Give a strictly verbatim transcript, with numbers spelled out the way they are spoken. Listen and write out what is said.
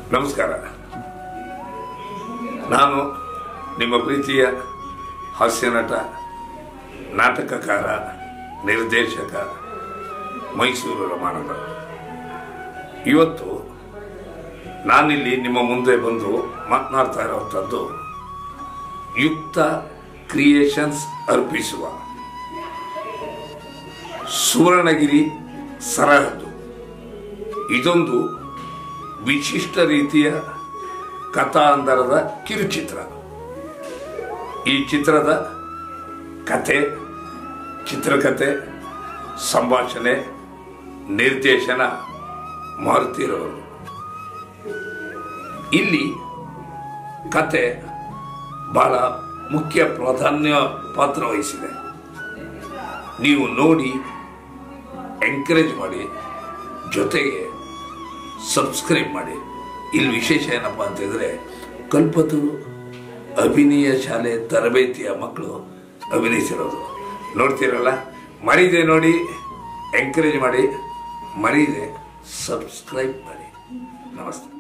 ನಮಸ್ಕಾರ. ನಾನು ನಿಮ್ಮ ಪ್ರೀತಿಯ ಹಾಸ್ಯ ನಟ, ನಾಟಕಕಾರ, ನಿರ್ದೇಶಕ ಮೈಸೂರು ರಮಾನಂದ. ಇವತ್ತು ನಾನಿಲ್ಲಿ ನಿಮ್ಮ ಮುಂದೆ ಬಂದು ಮಾತನಾಡ್ತಾ ಇರುವಂಥದ್ದು ಯುಕ್ತ ಕ್ರಿಯೇಷನ್ಸ್ ಅರ್ಪಿಸುವ ಸುವರ್ಣಗಿರಿ ಸರಹದ್ದು. ಇದೊಂದು ವಿಶಿಷ್ಟ ರೀತಿಯ ಕಥಾಂಧರದ ಕಿರುಚಿತ್ರ. ಈ ಚಿತ್ರದ ಕತೆ, ಚಿತ್ರಕಥೆ, ಸಂಭಾಷಣೆ, ನಿರ್ದೇಶನ ಮಾರುತಿರವರು. ಇಲ್ಲಿ ಕತೆ ಬಹಳ ಮುಖ್ಯ ಪ್ರಾಧಾನ್ಯ ಪಾತ್ರ ವಹಿಸಿದೆ. ನೀವು ನೋಡಿ ಎಂಕರೇಜ್ ಮಾಡಿ, ಜೊತೆಗೆ ಸಬ್ಸ್ಕ್ರೈಬ್ ಮಾಡಿ. ಇಲ್ಲಿ ವಿಶೇಷ ಏನಪ್ಪ ಅಂತಂದರೆ, ಕಲ್ಪತರು ಅಭಿನಯ ಶಾಲೆ ತರಬೇತಿಯ ಮಕ್ಕಳು ಅಭಿನಯಿಸಿರೋದು ನೋಡ್ತಿರಲ್ಲ. ಮರೀದೆ ನೋಡಿ, ಎಂಕರೇಜ್ ಮಾಡಿ, ಮರೀದೆ ಸಬ್ಸ್ಕ್ರೈಬ್ ಮಾಡಿ. ನಮಸ್ತೆ.